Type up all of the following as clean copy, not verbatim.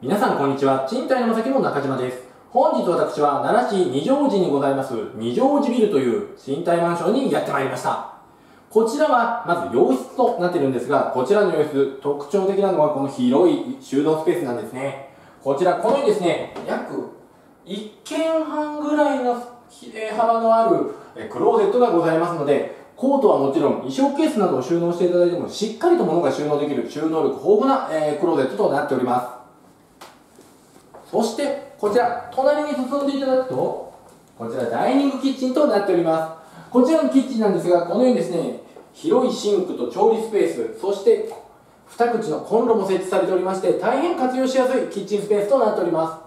皆さんこんにちは。賃貸の先の中島です。本日私は奈良市二条寺にございます二条寺ビルという賃貸マンションにやってまいりました。こちらはまず洋室となっているんですが、こちらの洋室特徴的なのはこの広い収納スペースなんですね。こちらこのようにですね、約1軒半ぐらいの幅のあるクローゼットがございますので、コートはもちろん衣装ケースなどを収納していただいてもしっかりと物が収納できる収納力豊富なクローゼットとなっております。そしてこちら隣に進んでいただくと、こちらダイニングキッチンとなっております。こちらのキッチンなんですが、このようにですね、広いシンクと調理スペース、そして2口のコンロも設置されておりまして、大変活用しやすいキッチンスペースとなっております。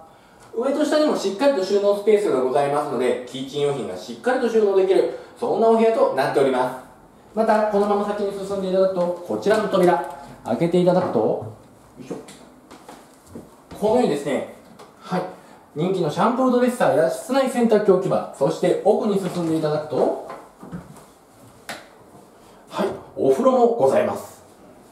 上と下にもしっかりと収納スペースがございますので、キッチン用品がしっかりと収納できる、そんなお部屋となっております。またこのまま先に進んでいただくと、こちらの扉開けていただくと、よいしょ、このようにですね、はい、人気のシャンプードレッサーや室内洗濯機置き場、そして奥に進んでいただくと、はい、お風呂もございます。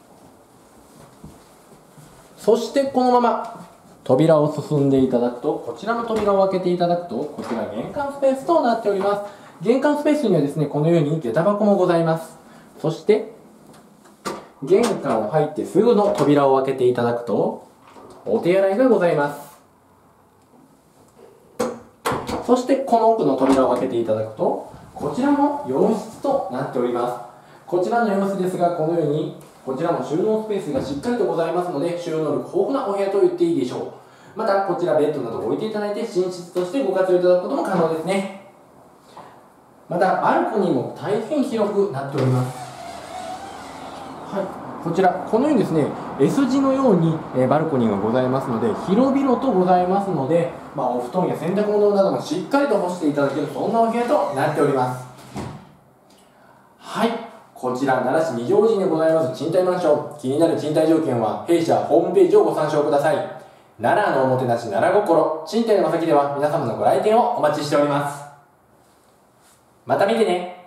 そしてこのまま扉を進んでいただくと、こちらの扉を開けていただくと、こちら玄関スペースとなっております。玄関スペースにはですね、このように下駄箱もございます。そして玄関を入ってすぐの扉を開けていただくと、お手洗いがございます。そしてこの奥の扉を開けていただくと、こちらも洋室となっております。こちらの洋室ですが、このようにこちらも収納スペースがしっかりとございますので、収納力豊富なお部屋と言っていいでしょう。またこちらベッドなどを置いていただいて寝室としてご活用いただくことも可能ですね。またバルコニーも大変広くなっております。はい、こちらこのようにですね S 字のようにバルコニーがございますので、広々とございますので、お布団や洗濯物などもしっかりと干していただける、そんなお部屋となっております。はい、こちら奈良市二条寺にございます賃貸マンション、気になる賃貸条件は弊社ホームページをご参照ください。奈良のおもてなし奈良心、賃貸の先では皆様のご来店をお待ちしております。また見てね。